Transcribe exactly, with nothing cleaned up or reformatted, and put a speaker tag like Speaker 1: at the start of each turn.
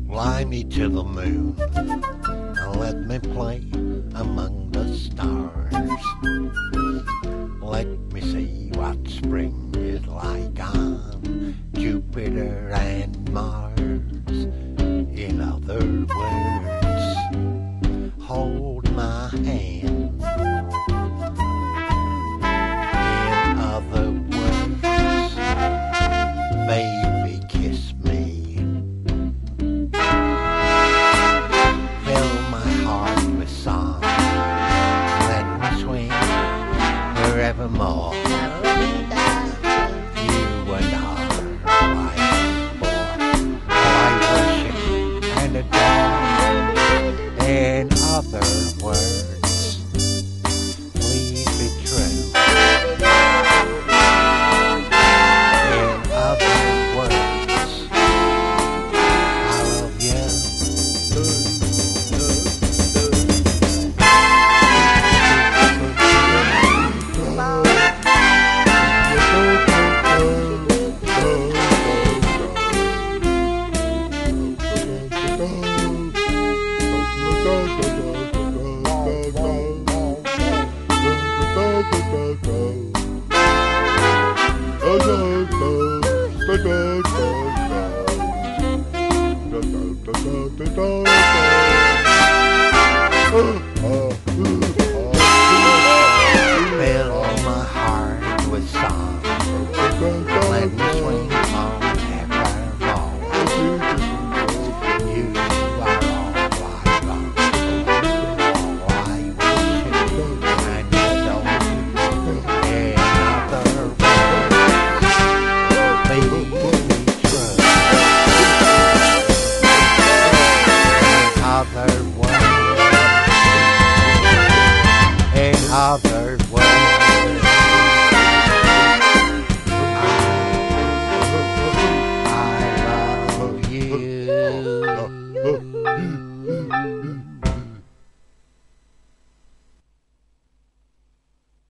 Speaker 1: Fly me to the moon and let me play among the stars. Let me see what spring is like on Jupiter and Mars. In other words, hold my hand. In other words, baby, kiss me. Fill my heart with song. Let me swing forevermore. You and I are like before. I worship and adore. In other words, please be true. In other words, I love you. Fill my heart with song. Let me swing on evermore. You are all I long for. All I worship and adore. In other words, please be true. In other words, in other words, I love you.